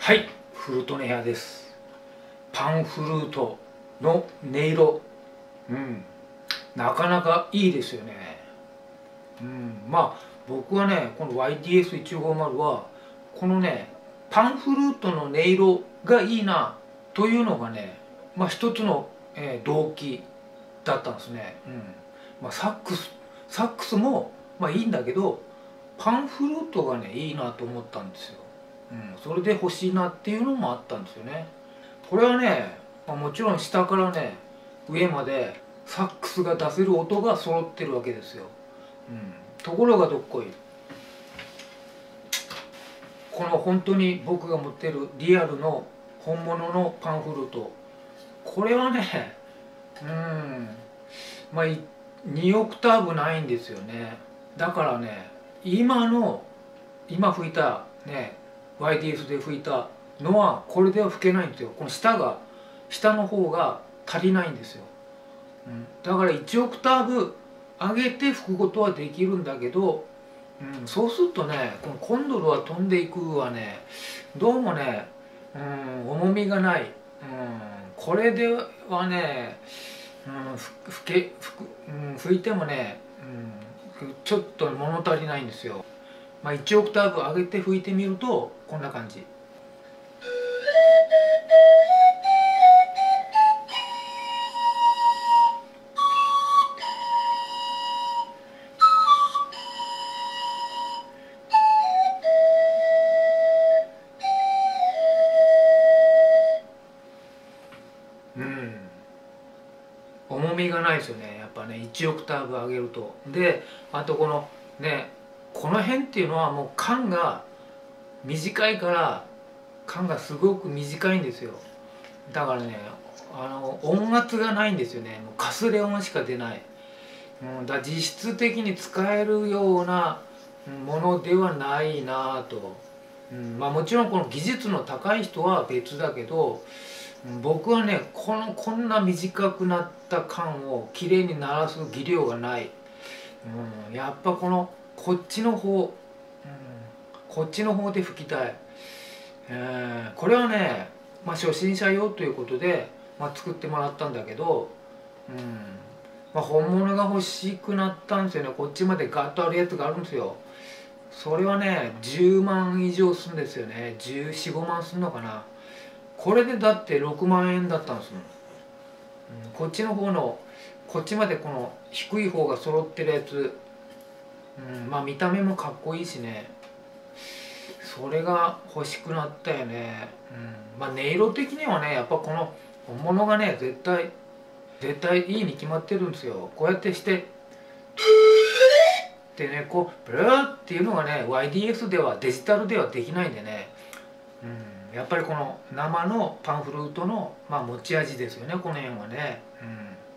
はい、フルートの部屋です。パンフルートの音色、なかなかいいですよね。まあ僕はね、この YTS150 はこのね、パンフルートの音色がいいなというのがね、一つの、動機だったんですね。サックスもいいんだけど、パンフルートがねいいなと思ったんですよ。それで欲しいなっていうのもあったんですよね。これはね、もちろん下からね上までサックスが出せる音が揃ってるわけですよ。ところがどっこい、この本当に僕が持ってるリアルの本物のパンフルート、これはね2オクターブないんですよね。だからね、今吹いたね YTS で吹いたのはこれでは吹けないんですよ。この下の方が足りないんですよ。だから1オクターブ上げて吹くことはできるんだけど、そうするとね、このコンドルは飛んでいくはね、どうもね、重みがない。これではね、吹いてもね、ちょっと物足りないんですよ。1オクターブ上げて吹いてみるとこんな感じ。重みがないですよね、やっぱね1オクターブ上げると。であとこの辺っていうのはもう管が短いから、管がすごく短いんですよ。だからね、音圧がないんですよね。もうかすれ音しか出ない。実質的に使えるようなものではないなぁと。もちろんこの技術の高い人は別だけど、僕はねこんな短くなった管をきれいに鳴らす技量がない。やっぱこっちの方、こっちの方で吹きたい。これはね、初心者用ということで、作ってもらったんだけど、本物が欲しくなったんですよね。こっちまでガッとあるやつがあるんですよ。それはね10万以上するんですよね。14、15万するのかな。これでだって6万円だったんですもん。こっちの方のこっちまでこの低い方が揃ってるやつ、見た目もかっこいいしね、それが欲しくなったよね。音色的にはね、やっぱこの本物がね絶対いいに決まってるんですよ。こうやってしてってね、こうブルーっていうのがね YDS ではデジタルではできないんでね、やっぱりこの生のパンフルートの持ち味ですよね、この辺はね。